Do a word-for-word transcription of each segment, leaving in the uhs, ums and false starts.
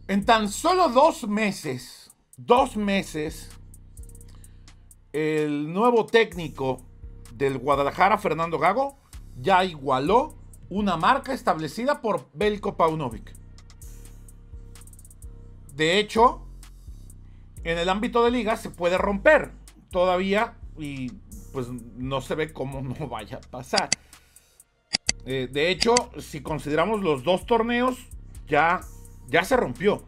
En tan solo dos meses, dos meses, el nuevo técnico del Guadalajara, Fernando Gago, ya igualó una marca establecida por Veljko Paunovic. De hecho, en el ámbito de liga se puede romper todavía y pues no se ve cómo no vaya a pasar. Eh, de hecho, si consideramos los dos torneos, ya, ya se rompió.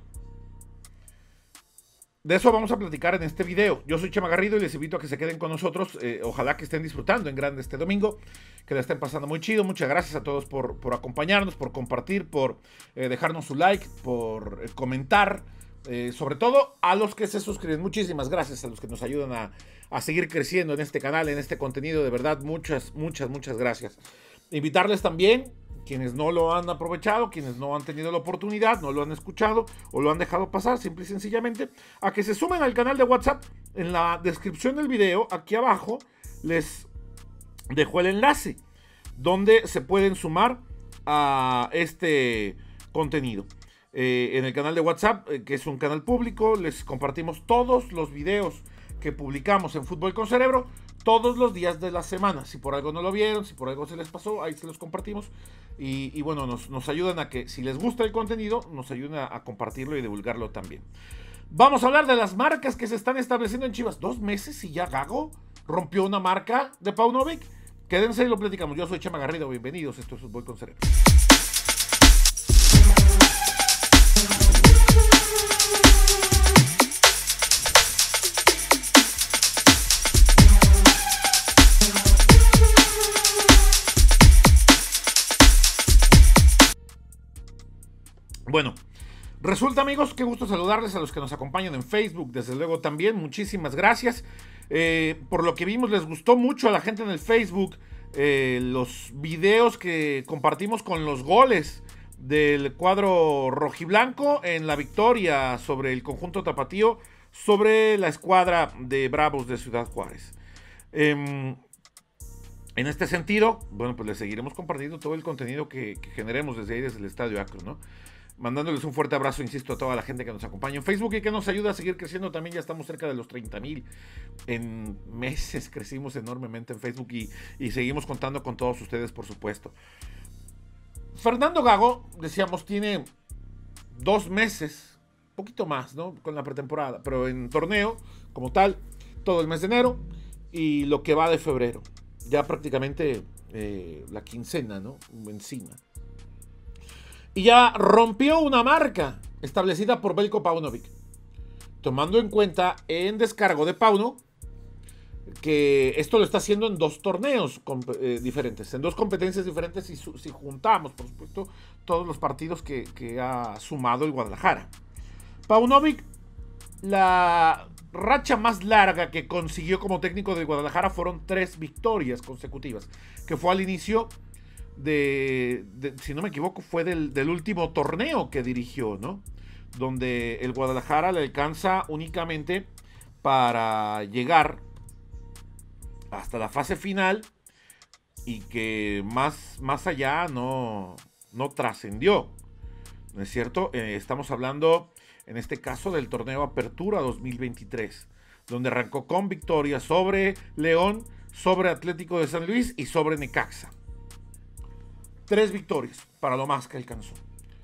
De eso vamos a platicar en este video. Yo soy Chema Garrido y les invito a que se queden con nosotros. Eh, ojalá que estén disfrutando en grande este domingo, que la estén pasando muy chido. Muchas gracias a todos por, por acompañarnos, por compartir, por eh, dejarnos su like, por eh, comentar. Eh, sobre todo a los que se suscriben. Muchísimas gracias a los que nos ayudan a, a seguir creciendo en este canal, en este contenido. De verdad, muchas, muchas, muchas gracias. Invitarles también, quienes no lo han aprovechado, quienes no han tenido la oportunidad, no lo han escuchado o lo han dejado pasar, simple y sencillamente, a que se sumen al canal de WhatsApp. En la descripción del video, aquí abajo, les dejo el enlace donde se pueden sumar a este contenido. Eh, en el canal de WhatsApp, eh, que es un canal público, les compartimos todos los videos que publicamos en Fútbol con Cerebro todos los días de la semana. Si por algo no lo vieron, si por algo se les pasó, ahí se los compartimos. Y, y bueno, nos, nos ayudan a que, si les gusta el contenido, nos ayudan a, a compartirlo y divulgarlo también. Vamos a hablar de las marcas que se están estableciendo en Chivas. Dos meses y ya Gago rompió una marca de Paunovic. Quédense y lo platicamos. Yo soy Chema Garrido, bienvenidos. Esto es Fútbol con Cerebro. Bueno, resulta, amigos, qué gusto saludarles a los que nos acompañan en Facebook, desde luego también, muchísimas gracias. Eh, por lo que vimos, les gustó mucho a la gente en el Facebook eh, los videos que compartimos con los goles del cuadro rojiblanco en la victoria sobre el conjunto tapatío, sobre la escuadra de Bravos de Ciudad Juárez. Eh, en este sentido, bueno, pues les seguiremos compartiendo todo el contenido que, que generemos desde ahí, desde el Estadio Akron, ¿no? Mandándoles un fuerte abrazo, insisto, a toda la gente que nos acompaña en Facebook y que nos ayuda a seguir creciendo también. Ya estamos cerca de los treinta mil. En meses crecimos enormemente en Facebook y, y seguimos contando con todos ustedes, por supuesto. Fernando Gago, decíamos, tiene dos meses, poquito más, ¿no? Con la pretemporada, pero en torneo, como tal, todo el mes de enero y lo que va de febrero. Ya prácticamente eh, la quincena, ¿no? Encima. Y ya rompió una marca establecida por Veljko Paunovic, tomando en cuenta en descargo de Pauno que esto lo está haciendo en dos torneos eh, diferentes, en dos competencias diferentes, y si juntamos, por supuesto, todos los partidos que, que ha sumado el Guadalajara. Paunovic, la racha más larga que consiguió como técnico del Guadalajara fueron tres victorias consecutivas, que fue al inicio De, de, si no me equivoco, fue del, del último torneo que dirigió, ¿no? Donde el Guadalajara le alcanza únicamente para llegar hasta la fase final y que más, más allá no, no trascendió, ¿no es cierto? Eh, estamos hablando, en este caso, del torneo Apertura dos mil veintitrés, donde arrancó con victorias sobre León, sobre Atlético de San Luis y sobre Necaxa. Tres victorias para lo más que alcanzó.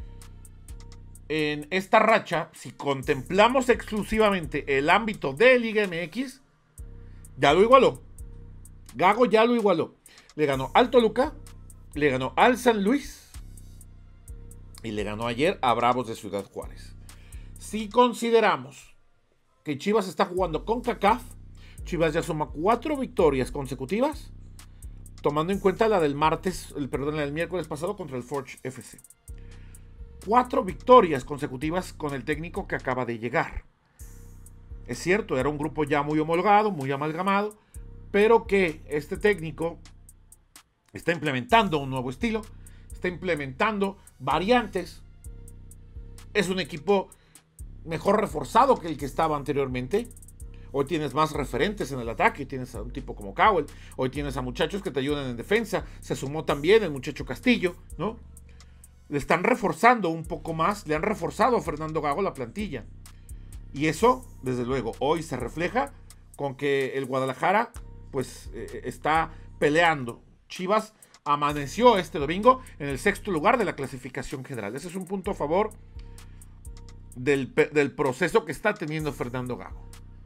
En esta racha, si contemplamos exclusivamente el ámbito de Liga M X, ya lo igualó. Gago ya lo igualó. Le ganó al Toluca, le ganó al San Luis y le ganó ayer a Bravos de Ciudad Juárez. Si consideramos que Chivas está jugando con CONCACAF, Chivas ya suma cuatro victorias consecutivas, tomando en cuenta la del martes, el, perdón, la del miércoles pasado contra el Forge F C. Cuatro victorias consecutivas con el técnico que acaba de llegar. Es cierto, era un grupo ya muy homologado, muy amalgamado, pero que este técnico está implementando un nuevo estilo, está implementando variantes. Es un equipo mejor reforzado que el que estaba anteriormente. Hoy tienes más referentes en el ataque, tienes a un tipo como Cowell, hoy tienes a muchachos que te ayudan en defensa, se sumó también el muchacho Castillo, ¿no? le están reforzando un poco más, le han reforzado a Fernando Gago la plantilla. Y eso, desde luego, hoy se refleja con que el Guadalajara pues eh, está peleando. Chivas amaneció este domingo en el sexto lugar de la clasificación general. Ese es un punto a favor del, del proceso que está teniendo Fernando Gago.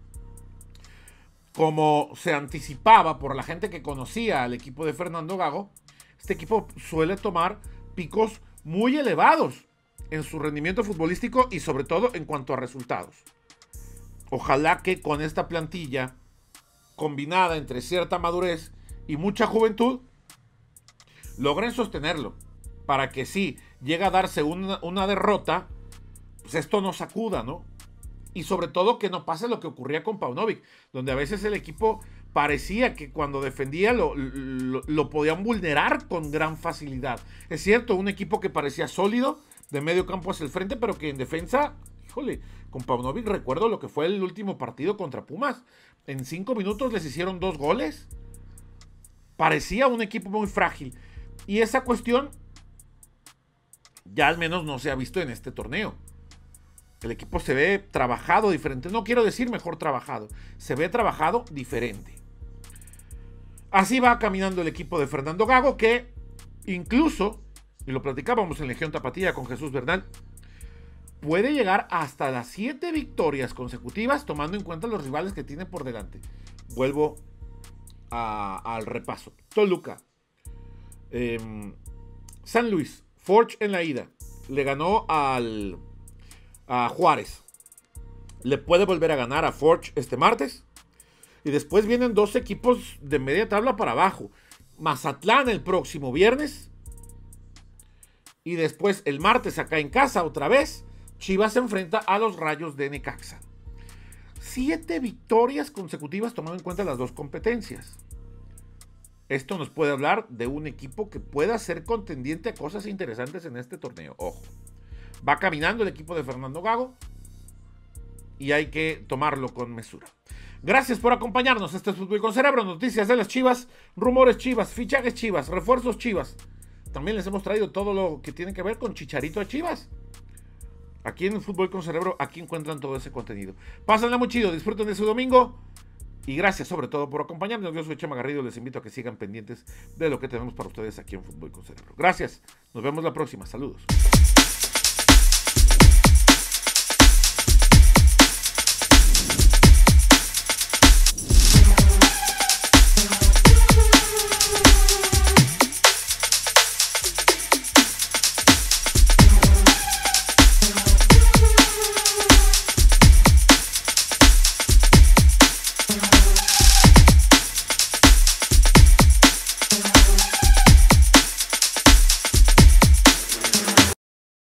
Como se anticipaba por la gente que conocía al equipo de Fernando Gago, este equipo suele tomar picos muy elevados en su rendimiento futbolístico y sobre todo en cuanto a resultados. Ojalá que con esta plantilla combinada entre cierta madurez y mucha juventud logren sostenerlo para que si llega a darse una, una derrota, pues esto no sacuda, ¿no? Y sobre todo que no pase lo que ocurría con Paunovic, donde a veces el equipo parecía que cuando defendía lo, lo, lo podían vulnerar con gran facilidad. Es cierto, un equipo que parecía sólido de medio campo hacia el frente, pero que en defensa, híjole, con Paunovic recuerdo lo que fue el último partido contra Pumas. En cinco minutos les hicieron dos goles. Parecía un equipo muy frágil. Y esa cuestión ya al menos no se ha visto en este torneo. El equipo se ve trabajado diferente. No quiero decir mejor trabajado. Se ve trabajado diferente. Así va caminando el equipo de Fernando Gago, que incluso, y lo platicábamos en Legión Tapatía con Jesús Bernal, puede llegar hasta las siete victorias consecutivas, tomando en cuenta los rivales que tiene por delante. Vuelvo a, al repaso. Toluca, eh, San Luis, Forge en la ida, le ganó al a Juárez. Le puede volver a ganar a Forge este martes. Y después vienen dos equipos de media tabla para abajo. Mazatlán el próximo viernes. Y después el martes acá en casa otra vez. Chivas se enfrenta a los Rayos de Necaxa. Siete victorias consecutivas tomando en cuenta las dos competencias. Esto nos puede hablar de un equipo que pueda ser contendiente a cosas interesantes en este torneo. Ojo. Va caminando el equipo de Fernando Gago y hay que tomarlo con mesura. Gracias por acompañarnos. Este es Fútbol con Cerebro, noticias de las Chivas, rumores Chivas, fichajes Chivas, refuerzos Chivas. También les hemos traído todo lo que tiene que ver con Chicharito a Chivas. Aquí en Fútbol con Cerebro, aquí encuentran todo ese contenido. Pásenla muy chido, disfruten de su domingo y gracias sobre todo por acompañarnos. Yo soy Chema Garrido, les invito a que sigan pendientes de lo que tenemos para ustedes aquí en Fútbol con Cerebro. Gracias, nos vemos la próxima, saludos.